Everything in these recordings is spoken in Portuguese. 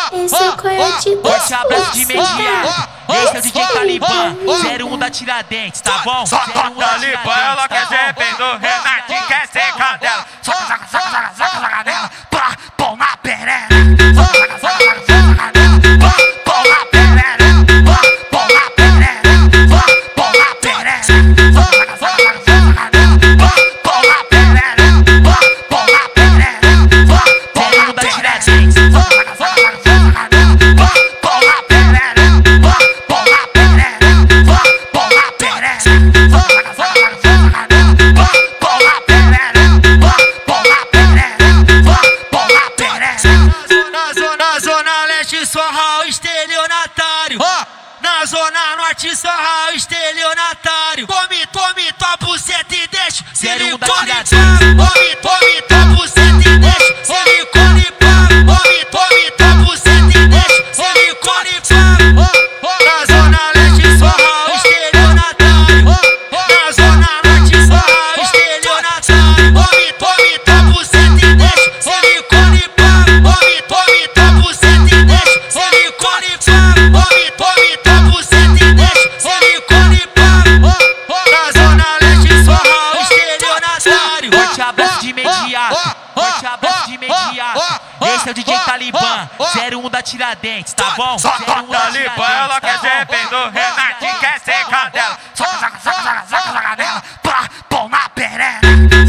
Esse é o Coyote dos Forte abraço de meia. Esse é o DJ Talibã, 01 da Tiradentes, tá bom? Só toca Talibã, ela quer ser do Renatinho, quer ser cadela. Soca dela, pão na pereira. Pão na pereira, pão na pereira, pão na pereira. Pão na pereira, pão na pereira, pão na Tiradentes. Na zona norte só Raul estelionatário. Tome tua buceta e deixa silicone pá. Tome tua buceta e deixa silicone pá. Tome tua buceta e deixa silicone pá. Na zona leste só Raul estelionatário. Na zona norte só Raul estelionatário. Tome tua buceta e deixa silicone pá. Tome tua buceta e deixa silicone pá. Forte abraço de imediato, forte abraço de imediato. Esse é o DJ Talibã, 01 da Tiradentes, tá bom? Só toca Talibã, ela quer ser do Renatinho, quer ser cadela. Soca dela, pão na pereira.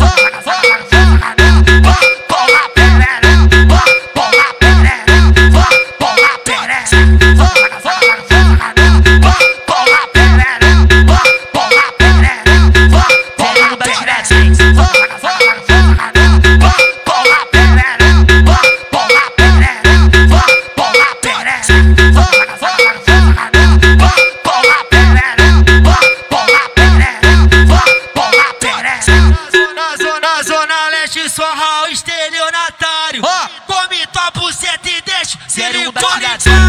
Pão na pereira, pão na pereira, pão na pereira. Pão na pereira, pão na pereira, pão da Tiradentes. Na zona leste só Raul estelionatário. Come tua buceta e deixa silicone.